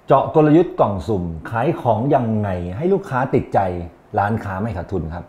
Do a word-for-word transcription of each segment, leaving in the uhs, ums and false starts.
เจาะกลยุทธ์กล่องสุ่มขายของยังไงให้ลูกค้าติดใจร้านค้าไม่ขาดทุนครับ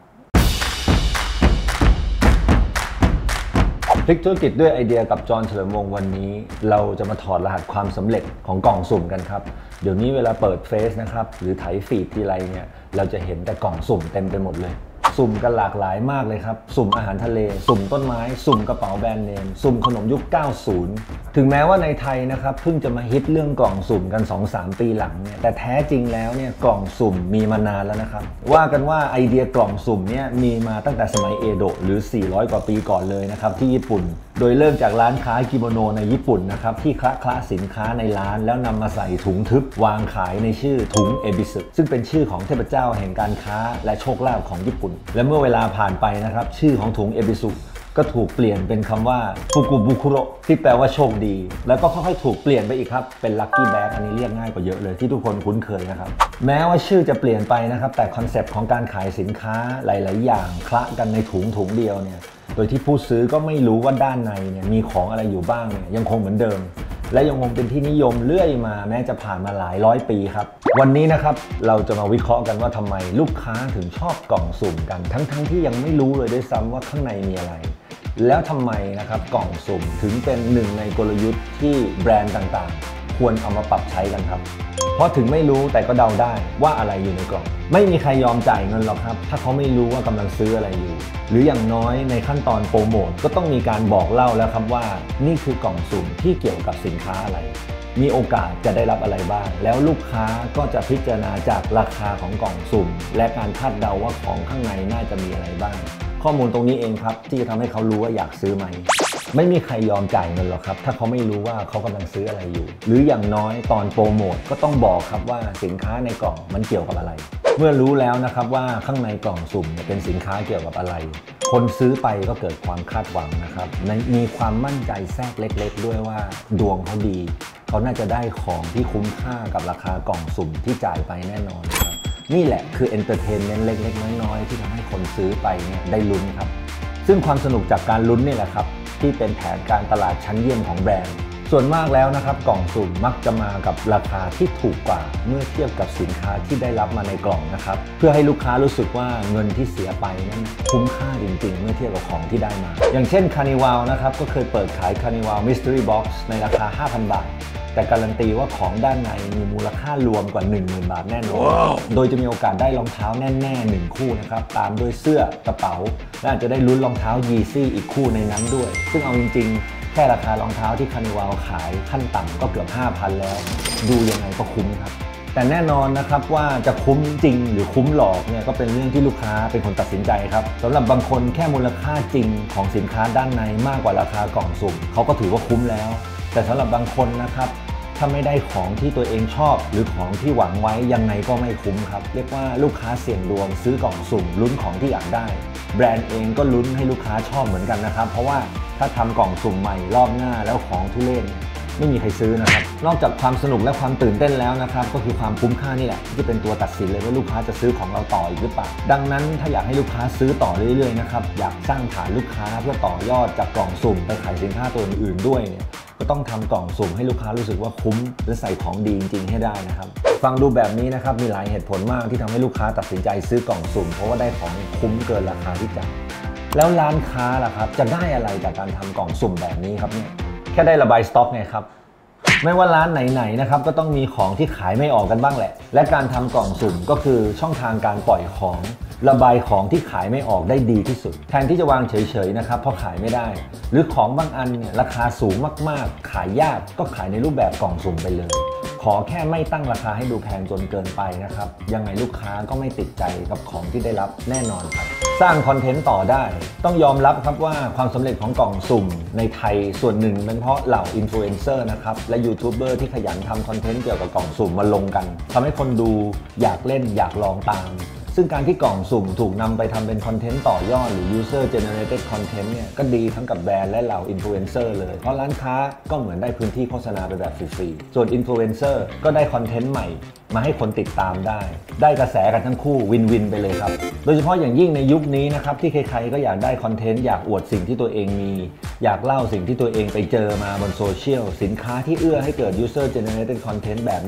พลิกธุรกิจด้วยไอเดียกับจอห์นเฉลิมวงศ์วันนี้เราจะมาถอดรหัสความสำเร็จของกล่องสุ่มกันครับเดี๋ยวนี้เวลาเปิดเฟซนะครับหรือไถฟีดทีไรเนี่ยเราจะเห็นแต่กล่องสุ่มเต็มไปหมดเลยสุ่มกันหลากหลายมากเลยครับสุ่มอาหารทะเลสุ่มต้นไม้สุ่มกระเป๋าแบรนด์เนมสุ่มขนมยุค เก้าสิบ ถึงแม้ว่าในไทยนะครับเพิ่งจะมาฮิตเรื่องกล่องสุ่มกัน สองสาม ปีหลังเนี่ยแต่แท้จริงแล้วเนี่ยกล่องสุ่มมีมานานแล้วนะครับว่ากันว่าไอเดียกล่องสุ่มเนี่ยมีมาตั้งแต่สมัยเอโดะหรือ สี่ร้อย กว่าปีก่อนเลยนะครับที่ญี่ปุ่นโดยเริ่มจากร้านค้ากิโมโนในญี่ปุ่นนะครับที่คละคละสินค้าในร้านแล้วนำมาใส่ถุงทึบวางขายในชื่อถุงเอบิสึซึ่งเป็นชื่อของเทพเจ้าแห่งการค้าและโชคลาภของญี่ปุ่นและเมื่อเวลาผ่านไปนะครับชื่อของถุงเอบิสึก็ถูกเปลี่ยนเป็นคำว่าฟุกุบุคุโรที่แปลว่าโชคดีแล้วก็ค่อยๆถูกเปลี่ยนไปอีกครับเป็นลัคกี้แบ็กอันนี้เรียกง่ายกว่าเยอะเลยที่ทุกคนคุ้นเคยนะครับแม้ว่าชื่อจะเปลี่ยนไปนะครับแต่คอนเซปต์ของการขายสินค้าหลายๆอย่างคละกันในถุงถุงเดียวเนี่ยโดยที่ผู้ซื้อก็ไม่รู้ว่าด้านในเนี่ยมีของอะไรอยู่บ้างเนี่ยยังคงเหมือนเดิมและยังคงเป็นที่นิยมเรื่อยมาแม้จะผ่านมาหลายร้อยปีครับวันนี้นะครับเราจะมาวิเคราะห์กันว่าทำไมลูกค้าถึงชอบกล่องสุ่มกันทั้งๆ ท, ที่ยังไม่รู้เลยด้วยซ้ำว่าข้างในมีอะไรแล้วทำไมนะครับกล่องสุ่มถึงเป็นหนึ่งในกลยุทธ์ที่แบรนด์ต่างๆควรเอามาปรับใช้กันครับเพราะถึงไม่รู้แต่ก็เดาได้ว่าอะไรอยู่ในกล่องไม่มีใครยอมจ่ายเงินหรอกครับถ้าเขาไม่รู้ว่ากำลังซื้ออะไรอยู่หรืออย่างน้อยในขั้นตอนโปรโมทก็ต้องมีการบอกเล่าแล้วครับว่านี่คือกล่องสุ่มที่เกี่ยวกับสินค้าอะไรมีโอกาสจะได้รับอะไรบ้างแล้วลูกค้าก็จะพิจารณาจากราคาของกล่องสุ่มและการคาดเดาว่าของข้างในน่าจะมีอะไรบ้างข้อมูลตรงนี้เองครับที่จะทำให้เขารู้ว่าอยากซื้อไหมไม่มีใครยอมจ่ายเงินหรอกครับถ้าเขาไม่รู้ว่าเขากำลังซื้ออะไรอยู่หรืออย่างน้อยตอนโปรโมทก็ต้องบอกครับว่าสินค้าในกล่องมันเกี่ยวกับอะไรเมื่อรู้แล้วนะครับว่าข้างในกล่องสุ่มเป็นสินค้าเกี่ยวกับอะไรคนซื้อไปก็เกิดความคาดหวังนะครับมีความมั่นใจแทรกเล็กๆด้วยว่าดวงเขาดีเขาน่าจะได้ของที่คุ้มค่ากับราคากล่องสุ่มที่จ่ายไปแน่นอนครับนี่แหละคือเอนเตอร์เทนเมนต์เล็กๆน้อยๆที่ทำให้คนซื้อไปเนี่ยได้ลุ้นครับซึ่งความสนุกจากการลุ้นนี่แหละครับที่เป็นแผนการตลาดชั้นเยี่ยมของแบรนด์ส่วนมากแล้วนะครับกล่องสุ่มมักจะมากับราคาที่ถูกกว่าเมื่อเทียบกับสินค้าที่ได้รับมาในกล่องนะครับเพื่อให้ลูกค้ารู้สึกว่าเงินที่เสียไปนั้นคุ้มค่าจริงๆเมื่อเทียบกับของที่ได้มาอย่างเช่น Carnival นะครับก็เคยเปิดขาย Carnival Mystery Box ในราคา ห้าพัน บาทแต่การันตีว่าของด้านในมีมูลค่ารวมกว่า หนึ่งหมื่น บาทแน่นอน wow. โดยจะมีโอกาสได้รองเท้าแน่ๆหนึ่งคู่นะครับตามด้วยเสื้อกระเป๋าและอาจจะได้ลุ้นรองเท้า Yeezy อีกคู่ในนั้นด้วยซึ่งเอาจริงๆแค่ราคารองเท้าที่ Carnival ขายขั้นต่ำก็เกือบ ห้าพัน แล้วดูยังไงก็คุ้มครับแต่แน่นอนนะครับว่าจะคุ้มจริงหรือคุ้มหลอกเนี่ยก็เป็นเรื่องที่ลูกค้าเป็นคนตัดสินใจครับสำหรับบางคนแค่มูลค่าจริงของสินค้าด้านในมากกว่าราคากล่องสุ่มเขาก็ถือว่าคุ้มแล้วแต่สำหรับบางคนนะครับถ้าไม่ได้ของที่ตัวเองชอบหรือของที่หวังไว้ยังไงก็ไม่คุ้มครับเรียกว่าลูกค้าเสี่ยงดวงซื้อกล่องสุ่มลุ้นของที่อยากได้แบรนด์เองก็ลุ้นให้ลูกค้าชอบเหมือนกันนะครับเพราะว่าถ้าทำกล่องสุ่มใหม่รอบหน้าแล้วของทุเรศไม่มีใครซื้อนะครับนอกจากความสนุกและความตื่นเต้นแล้วนะครับก็คือความคุ้มค่านี่แหละที่จะเป็นตัวตัดสินเลยว่าลูกค้าจะซื้อของเราต่ออีกหรือเปล่าดังนั้นถ้าอยากให้ลูกค้าซื้อต่อเรื่อยๆนะครับอยากสร้างฐานลูกค้าเพื่อต่อยอดจากกล่องสุ่มไปขายสินค้าตัวอื่นๆด้วยเนี่ยก็ต้องทำกล่องสุ่มให้ลูกค้ารู้สึกว่าคุ้มและใส่ของดีจริงๆให้ได้นะครับฟังดูแบบนี้นะครับมีหลายเหตุผลมากที่ทำให้ลูกค้าตัดสินใจซื้อกล่องสุ่มเพราะว่าได้ของคุ้มเกินราคาที่จ่ายแล้วร้านค้าล่ะครับจะได้อะไรจากการทำกล่องสุ่มแบบนี้ครับเนี่ยแค่ได้ระบายสต็อกไงครับไม่ว่าร้านไหนๆนะครับก็ต้องมีของที่ขายไม่ออกกันบ้างแหละและการทำกล่องสุ่มก็คือช่องทางการปล่อยของระบายของที่ขายไม่ออกได้ดีที่สุดแทนที่จะวางเฉยๆนะครับเพราะขายไม่ได้หรือของบางอันเนี่ยราคาสูงมากๆขายยากก็ขายในรูปแบบกล่องสุ่มไปเลยขอแค่ไม่ตั้งราคาให้ดูแพงจนเกินไปนะครับยังไงลูกค้าก็ไม่ติดใจกับของที่ได้รับแน่นอนครับสร้างคอนเทนต์ต่อได้ต้องยอมรับครับว่าความสำเร็จของกล่องสุ่มในไทยส่วนหนึ่งเป็นเพราะเหล่าอินฟลูเอนเซอร์นะครับและยูทูบเบอร์ที่ขยันทำคอนเทนต์เกี่ยวกับกล่องสุ่มมาลงกันทำให้คนดูอยากเล่นอยากลองตามซึ่งการที่กล่องสุ่มถูกนำไปทำเป็นคอนเทนต์ต่อยอดหรือ user generated content เนี่ยก็ดีทั้งกับแบรนด์และเหล่าอินฟลูเอนเซอร์เลยเพราะร้านค้าก็เหมือนได้พื้นที่โฆษณาไปแบบฟรีๆส่วนอินฟลูเอนเซอร์ก็ได้คอนเทนต์ใหม่มาให้คนติดตามได้ได้กระแสกันทั้งคู่วินวินไปเลยครับโดยเฉพาะอย่างยิ่งในยุคนี้นะครับที่ใครๆก็อยากได้คอนเทนต์อยากอวดสิ่งที่ตัวเองมีอยากเล่าสิ่งที่ตัวเองไปเจอมาบนโซเชียลสินค้าที่เอื้อให้เกิด user generated content แบบนี้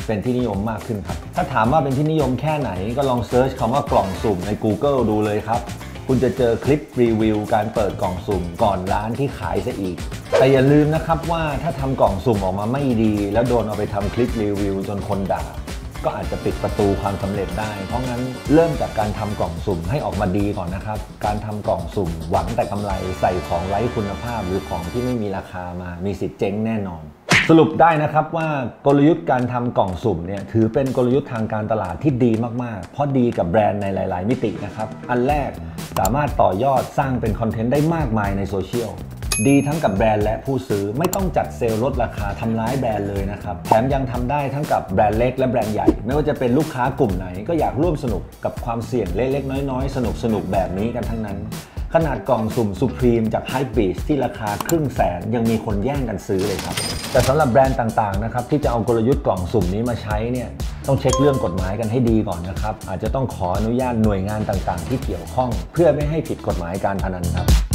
เป็นที่นิยมมากขึ้นครับถ้าถามว่าเป็นที่นิยมแค่ไหนก็ลองเซิร์ชคำว่ากล่องสุ่มใน Google ดูเลยครับคุณจะเจอคลิปรีวิวการเปิดกล่องสุ่มก่อนร้านที่ขายซะอีกแต่อย่าลืมนะครับว่าถ้าทำกล่องสุ่มออกมาไม่ดีแล้วโดนเอาไปทำคลิปรีวิวจนคนด่าก็อาจจะปิดประตูความสำเร็จได้เพราะงั้นเริ่มจากการทำกล่องสุ่มให้ออกมาดีก่อนนะครับการทำกล่องสุ่มหวังแต่กำไรใส่ของไร้คุณภาพหรือของที่ไม่มีราคามามีสิทธิ์เจ๊งแน่นอนสรุปได้นะครับว่ากลยุทธ์การทำกล่องสุ่มเนี่ยถือเป็นกลยุทธ์ทางการตลาดที่ดีมากๆเพราะดีกับแบรนด์ในหลายๆมิตินะครับอันแรกสามารถต่อยอดสร้างเป็นคอนเทนต์ได้มากมายในโซเชียลดีทั้งกับแบรนด์และผู้ซื้อไม่ต้องจัดเซลล์ลดราคาทำร้ายแบรนด์เลยนะครับแถมยังทำได้ทั้งกับแบรนด์เล็กและแบรนด์ใหญ่ไม่ว่าจะเป็นลูกค้ากลุ่มไหนก็อยากร่วมสนุกกับความเสี่ยงเล็กๆน้อยๆสนุกๆแบบนี้กันทั้งนั้นขนาดกล่องสุ่ม Supreme จาก Hypebeast ที่ราคาครึ่งแสนยังมีคนแย่งกันซื้อเลยครับแต่สำหรับแบรนด์ต่างๆนะครับที่จะเอากลยุทธ์กล่องสุ่มนี้มาใช้เนี่ยต้องเช็คเรื่องกฎหมายกันให้ดีก่อนนะครับอาจจะต้องขออนุญาตหน่วยงานต่างๆที่เกี่ยวข้องเพื่อไม่ให้ผิดกฎหมายการพนันครับ